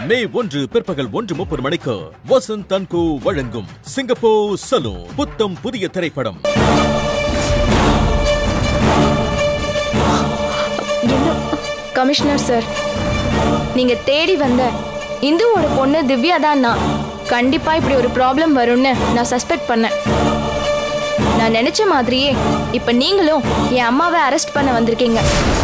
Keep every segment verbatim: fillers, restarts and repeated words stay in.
மே ஒன்று பிற்பகல் ஒன்று முப்பது மணிக்கு வசந்த் அண்ட் கோ வழங்கும் சிங்கப்பூர் சலூன் புத்தம் புதிய திரைப்படம். கமிஷனர் சார், நீங்க தேடி வந்த இந்துவோட பொண்ணு திவ்யா தான். நான் கண்டிப்பா இப்படி ஒரு ப்ராப்ளம் வரும்னு நான் சஸ்பெக்ட் பண்ணேன். நான் நினைச்ச மாதிரியே இப்ப நீங்களும் என் அம்மாவை அரெஸ்ட் பண்ண வந்திருக்கீங்க.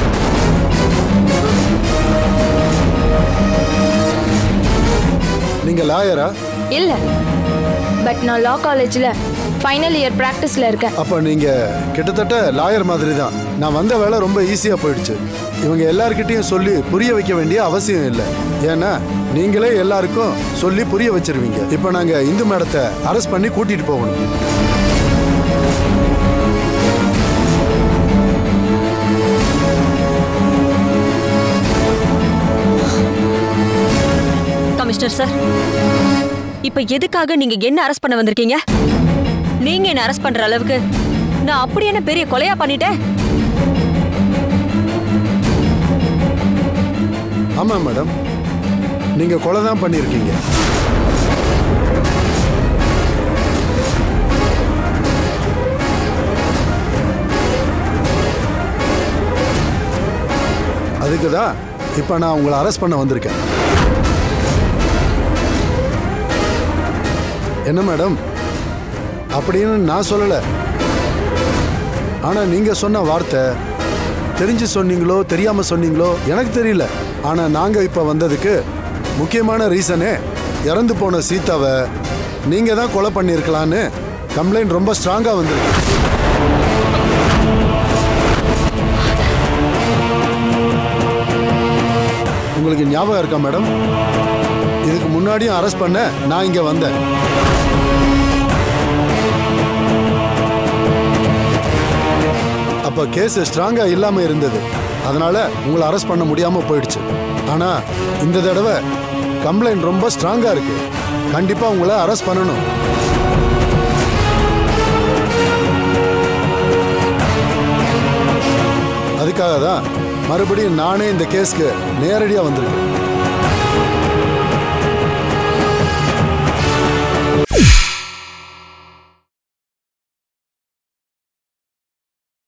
நீங்க லாயரா? இல்ல, பட் நான் லா காலேஜ்ல ஃபைனல் இயர் பிராக்டிஸ்ல இருக்கேன். அப்ப நீங்க கிட்டத்தட்ட லாயர் மாதிரி தான். நான் வந்த வேலை ரொம்ப ஈஸியா போயிடுச்சு. இவங்க எல்லார்கிட்டையும் சொல்லி புரிய வைக்க வேண்டிய அவசியம் இல்லை. ஏன்னா நீங்களே எல்லாருக்கும் சொல்லி புரிய வச்சிருவீங்க. இப்ப நாங்க இந்து மேடத்தை அரெஸ்ட் பண்ணி கூட்டிட்டு போகணும். கமிஷனர் சார், இப்ப எதுக்காக நீங்க என்ன அரெஸ்ட் பண்ண வந்திருக்கீங்க? நீங்க என்ன அரெஸ்ட் பண்ற அளவுக்கு நான் அப்படி என்ன பெரிய கொலையா பண்ணிட்டேன்? ஆமா மேடம், நீங்க கொலை தான் பண்ணிருக்கீங்க. அதுக்குதான் இப்ப நான் உங்களை அரெஸ்ட் பண்ண வந்திருக்கேன். என்ன மேடம், அப்படின்னு நான் சொல்லல. ஆனா நீங்க சொன்ன வார்த்தை தெரிஞ்சு சொன்னீங்களோ தெரியாம சொன்னீங்களோ எனக்கு தெரியல. ஆனா நாங்க இப்ப வந்ததுக்கு முக்கியமான ரீசனே இறந்து போன சீதாவை நீங்க தான் கொலை பண்ணிருக்கலான்னு கம்ப்ளைண்ட் ரொம்ப ஸ்ட்ராங்கா வந்திருக்கு. உங்களுக்கு ஞாபகம் இருக்கா மேடம்? இதுக்கு முன்னாடியும் அரெஸ்ட் பண்ண நான் இங்க வந்தேன். அப்ப கேஸ் ஸ்ட்ராங்கா இல்லாம இருந்தது. அதனால உங்களை அரெஸ்ட் பண்ண முடியாம போயிடுச்சு. ஆனா இந்த தடவை கம்ப்ளைண்ட் ரொம்ப ஸ்ட்ராங்கா இருக்கு. கண்டிப்பா உங்களை அரெஸ்ட் பண்ணணும். அதுக்காக தான் மறுபடியும் நானே இந்த கேஸ்க்கு நேரடியா வந்திருக்கேன்.